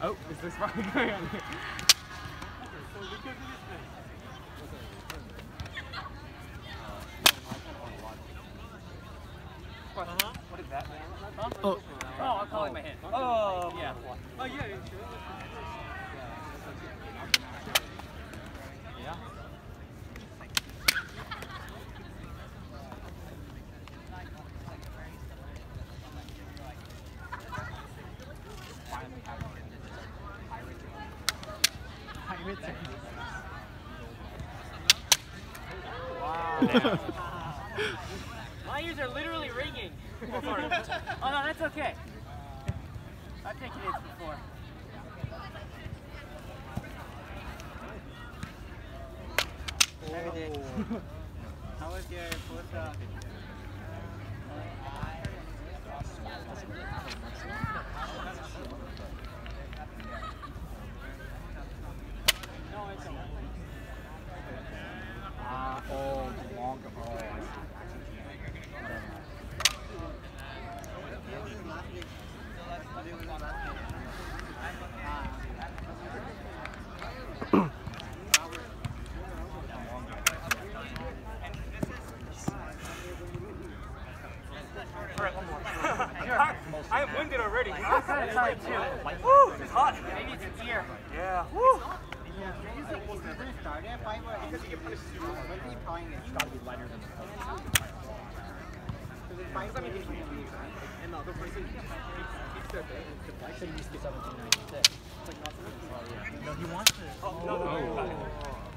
Oh, is this right going on here? What is that? Huh? Oh, I'm calling my hand. Oh, yeah. Oh, yeah. Yeah. Wow. My ears are literally ringing. Oh, sorry. Oh no, that's okay. I've taken hits before. Oh. How was your first No, it's okay. Oh, long. Oh, I am winded already. I'm kind of tired too. Woo! It's hot. Maybe it's in here. Yeah. Woo! Because you get punished too. It's got to be lighter than and the other person keeps their bed. I said he used to be 1796. It's like not so much. No, he wants to. Oh, no.